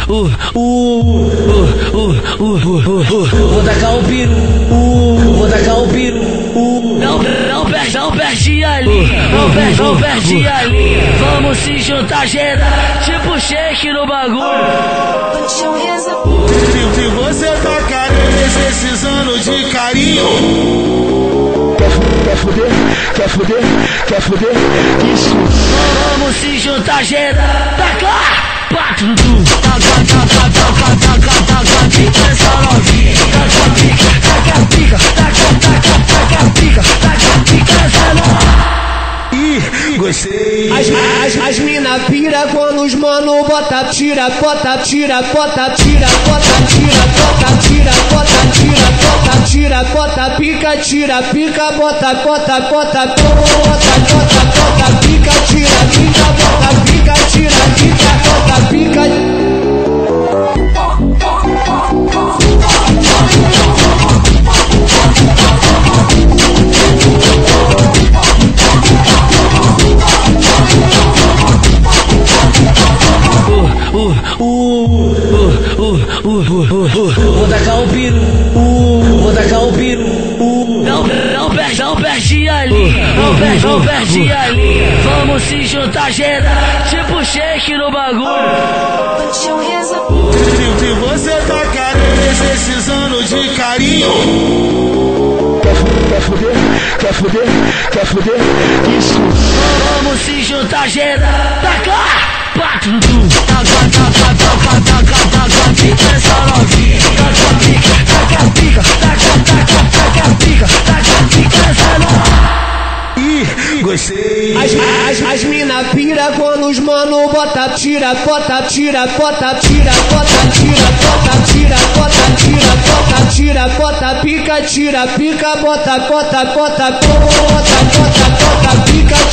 Vou tacar o piru, vou tacar o piru. Não perde a linha, não perde a linha. Vamos se juntar geral, tipo shake no bagulho. Se você tá carente, precisando de carinho. Quer fuder? Isso. Vamos se juntar geral, tacar! Taca essa novinha, taca pica essa novinha. Ih, gostei. As mina pira quando os mano bota tira pica tira pica bota pica tira pica bota pica tira pica bota pica. Vou tacar o piru, vou tacar o piru. Não perde a linha, não perde a linha. Vamos se juntar geral, tipo shake no bagulho. Se você tá carente, precisando de carinho. Quer fuder? Isso. Vamos se juntar geral, tacar! Pica essa novinha, taca pica essa novinha. Ih, gostei. As mina pira quando os mano bota tira pica tira pica bota pica